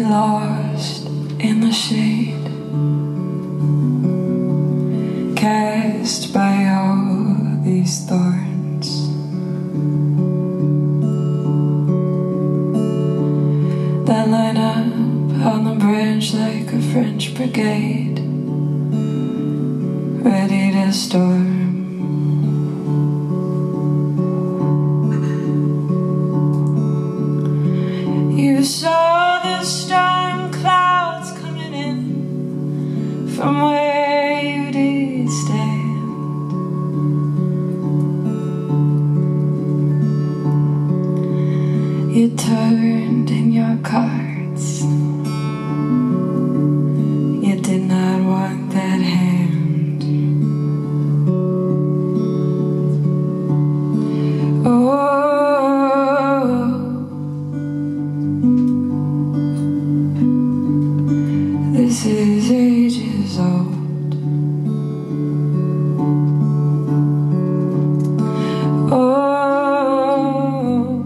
lost in the shade, cast by all these thorns. That line up on the branch like a French brigade, ready to storm. You saw the storm clouds coming in from where you did stand. You turned in your cards. You did not want that hand. Oh, this is ages old. Oh,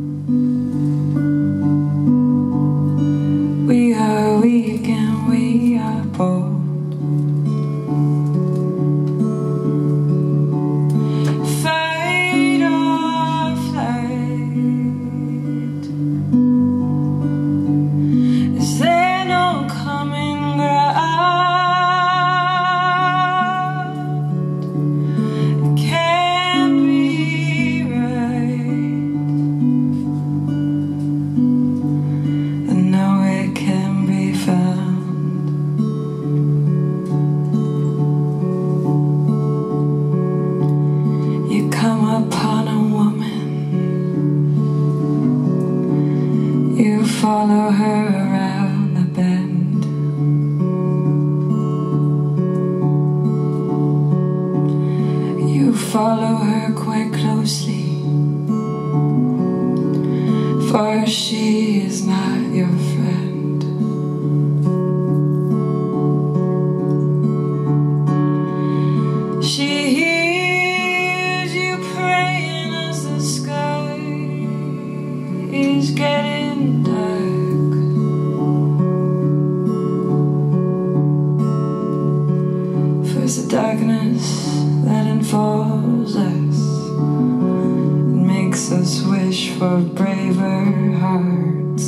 we are weak and we are bold. Fight or flight. Is there no common ground? It can't be right, and no, it can be found. You come upon a woman, you follow her around the bend. You follow her quite closely, for she is not your friend. She hears you praying as the sky is getting dark. For it's the darkness that enfolds us, it makes us wish for braver hearts.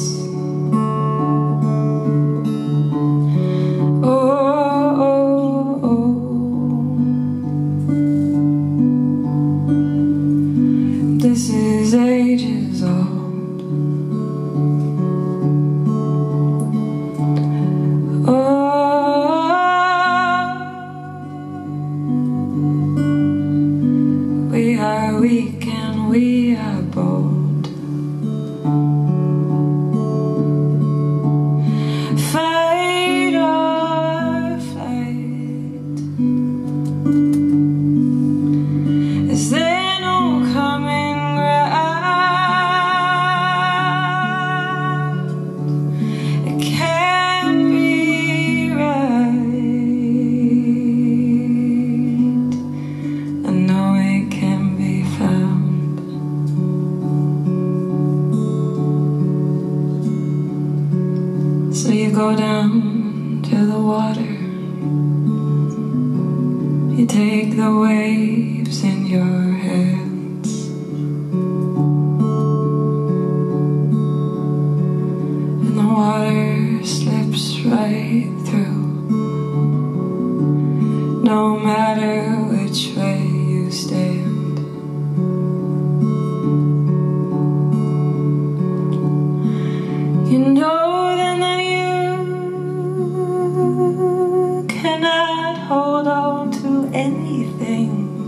This is ages old. Oh, we are weak and we are bold. Fight or flight. Is there no common ground? It can't be right, and no, it can be found. So you go down to the water, you take the waves in your hands, and the water slips right through, no matter which way you stand. You know then that you cannot hold on to anything.